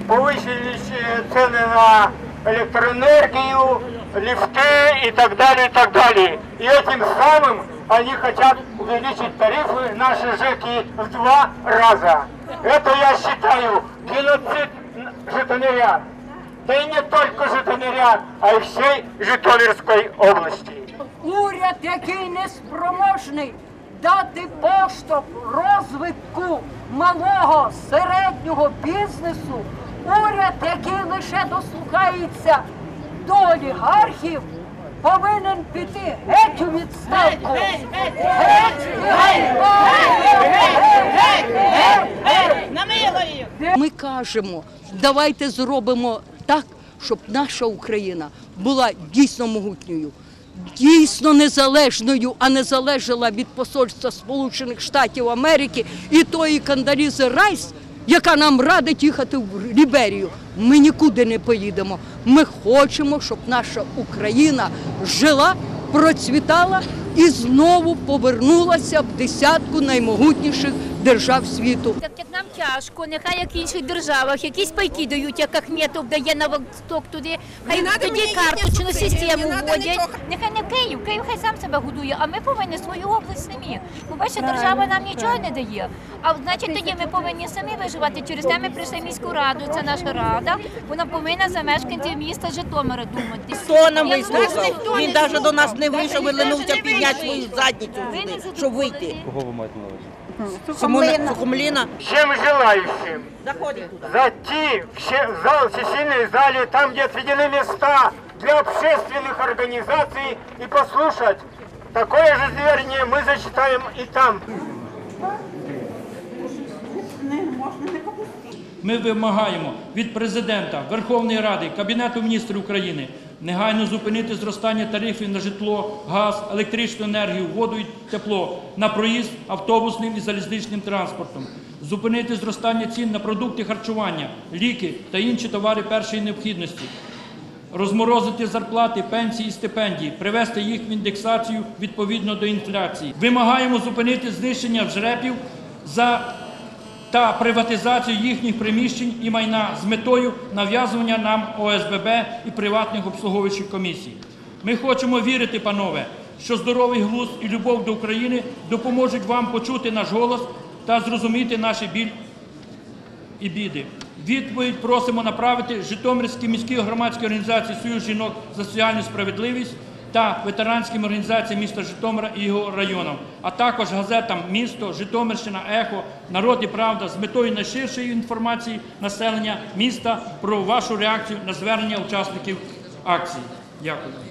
повысились цены на электроэнергию, лифты и так далее, и так далее. И этим самым они хотят увеличить тарифы наши ЖЭКи в 2 раза. Это, я считаю, геноцид житомирян. Да и не только житомирян, а й всей Житомирської області. Уряд, який не спроможний дати поштовх розвитку малого, середнього бізнесу, уряд, який лише дослухається до олігархів, повинен піти геть у відставку. Ми кажемо, давайте зробимо так, щоб наша Україна була дійсно могутньою, дійсно незалежною, а не залежала від посольства Сполучених Штатів Америки і тої Кондолізи Райс, яка нам радить їхати в Ліберію. Ми нікуди не поїдемо. Ми хочемо, щоб наша Україна жила, процвітала і знову повернулася в десятку наймогутніших держав світу. Так як нам тяжко, нехай як в інших державах, якісь пайки дають, як Ахметов дає на Восток туди, хай тоді карточну систему вводять. Нехай не Київ, Київ хай сам себе годує, а ми повинні свою область самі. Бо бачите, держава нам нічого не дає, а значить тоді ми повинні самі виживати. Через те ми прийшли в міську раду, це наша рада, вона повинна за мешканців міста Житомира думати. Хто нам вислухав? Він навіть до нас не вийшов і ленувся підняти свою задницю сюди, щоб вийти. Кого ви маєте на увазі? Сухомлина. Всем желающим Заходить туди. зайти в зал, в сесійній залі, там, где отведены места для общественных организаций, и послушать. Такое же заверение мы зачитаем и там. Ми вимагаємо від Президента, Верховної Ради, Кабінету міністрів України негайно зупинити зростання тарифів на житло, газ, електричну енергію, воду і тепло, на проїзд автобусним і залізничним транспортом, зупинити зростання цін на продукти харчування, ліки та інші товари першої необхідності, розморозити зарплати, пенсії і стипендії, привести їх в індексацію відповідно до інфляції. Вимагаємо зупинити знищення жребів та приватизацію їхніх приміщень і майна з метою нав'язування нам ОСББ і приватних обслуговуючих комісій. Ми хочемо вірити, панове, що здоровий глузд і любов до України допоможуть вам почути наш голос та зрозуміти наші біль і біди. Відповідь просимо направити Житомирській міській громадській організації «Союз жінок за соціальну справедливість» та ветеранським організаціям міста Житомира і його району, а також газетам «Місто», «Житомирщина», «Ехо», «Народ» і «Правда» з метою найширшої інформації населення міста про вашу реакцію на звернення учасників акції. Дякую.